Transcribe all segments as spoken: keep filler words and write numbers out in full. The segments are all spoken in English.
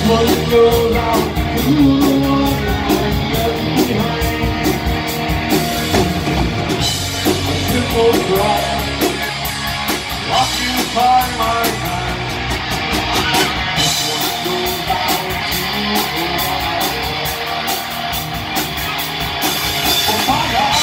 one goes out to the one I'm left behind. A simple cry, occupy my mind. This one goes out to the one I love. Oh my God.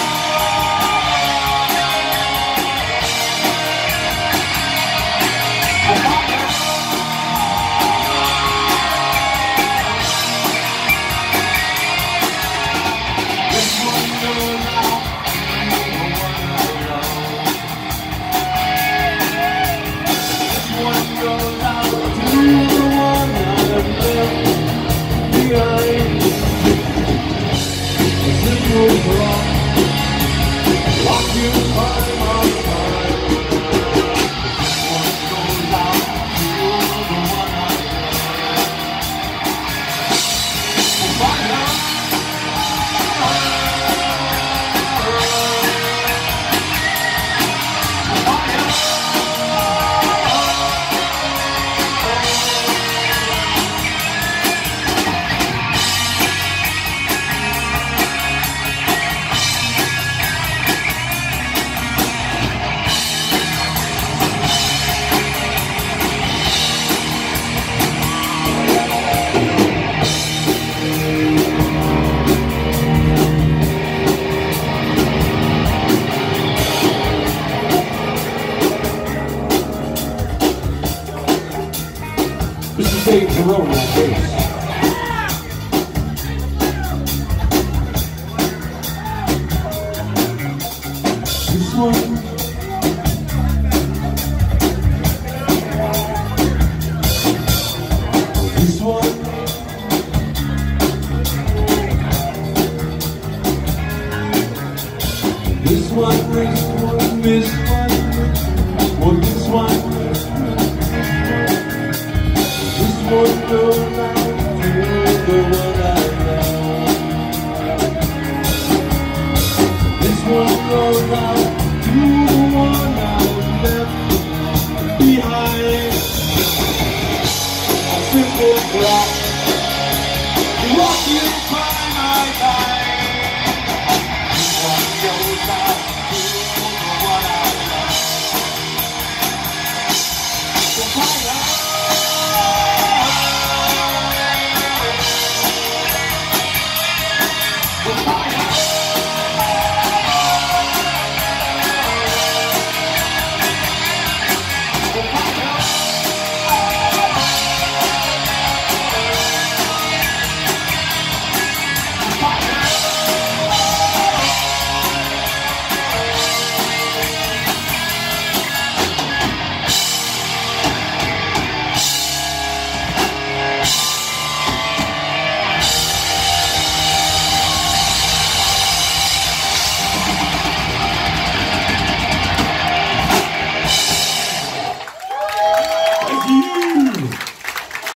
This is Dave Jerome on bass. This one, this one, this one, this one, this one, well, this one.